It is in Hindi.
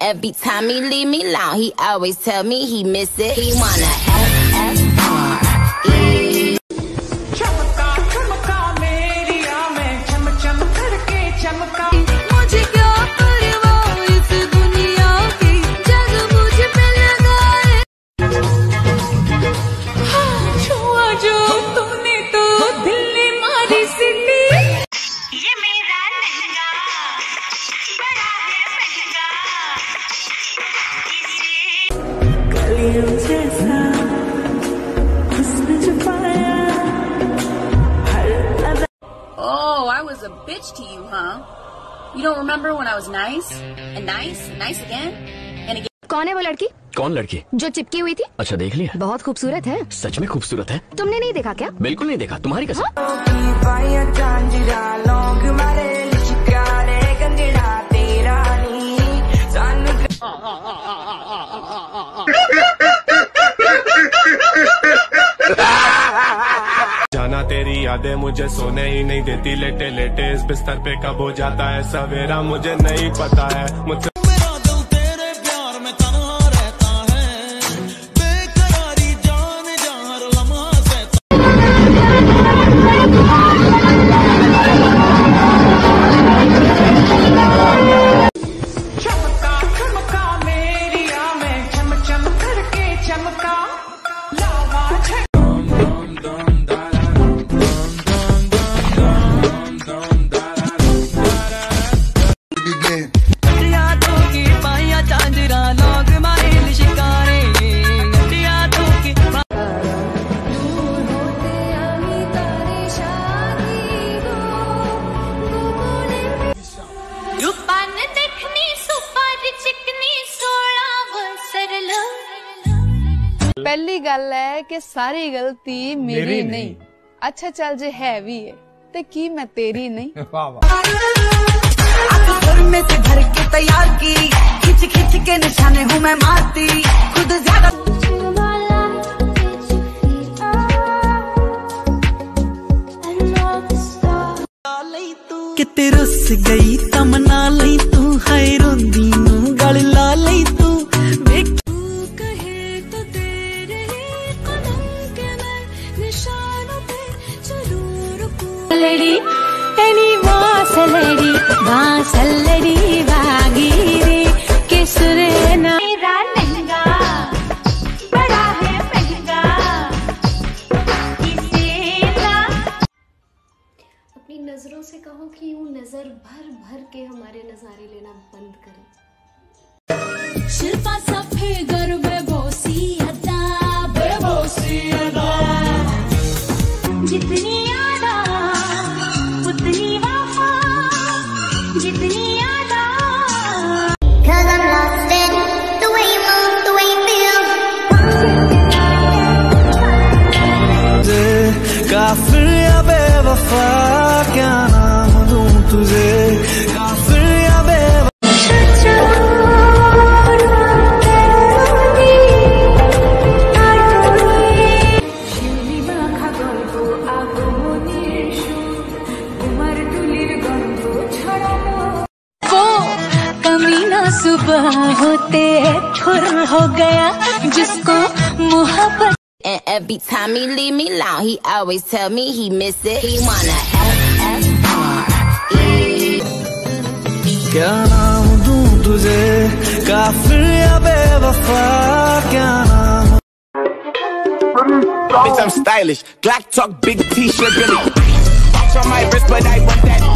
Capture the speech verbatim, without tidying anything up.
every time he leave me alone, he always tell me he miss it. He wanna F F R E. चमका चमका मेरी आँखें चम चम करके चमका। मुझे क्या परवाह इस दुनिया की, जग मुझ पे लगाए। हाँ छुआ जो तूने तो दिल ने मारी सिटी। ये मेरा लहंगा बड़ा है महंगा, कलियों जैसा हुस्न छुपाया हर अदा। Oh, I was a bitch to you, huh? You don't remember when I was nice and nice and nice again and again? कौन है वो लड़की कौन लड़की जो चिपकी हुई थी? अच्छा देख लिया। बहुत खूबसूरत है। सच में खूबसूरत है। तुमने नहीं देखा क्या? बिल्कुल नहीं देखा, तुम्हारी कसम। जाना तेरी यादें मुझे सोने ही नहीं देती, लेटे लेटे इस बिस्तर पे कब हो जाता है सवेरा मुझे नहीं पता है। मुझसे मेरा दिल तेरे प्यार में तन्हा रहता है, बेकरारी जान जा हर लम्हा से। चमका चमका मेरी आँखें चम चम करके चमका। लावा पहली गल है कि सारी गलती मेरी, मेरी नहीं।, नहीं अच्छा चल जे है भी है ते की मैं तेरी नहीं। में से भर के तैयार की, खिंच खिंच के निशाने हूँ मैं मारती खुद ज्यादा। किते रुस गई तमना लई तू, हाय रोंदी नू गल ला लई तू। लड़ी एनी वासलड़ी वासलड़ी वागीरे किसरे ना। मेरा लहंगा बड़ा है महंगा, किसे ना। अपनी नजरों से कहो कि यूं नजर भर भर के हमारे नजारे लेना बंद करें। शिल्पा सफे गर बेबोसी अदा, बेबोसी अदा। जितनी यादा उतनी वफा, जितनी यादा। Cause I'm lost in the way you move, the way you feel. काफिर या बेवफा क्या नाम दूं तुझे, काफिर या बेवफा। सुबह होते खुर हो गया जिसको मोहब्बत। And every time he leave me alone, he always tell me he miss it. He wanna F F R E. क्या नाम दूं तुझे, काफिर या बेवफा क्या नाम। Bitch, I'm stylish. Glock talk, big T-shirt, Billy. Watch on my wrist, but I want that.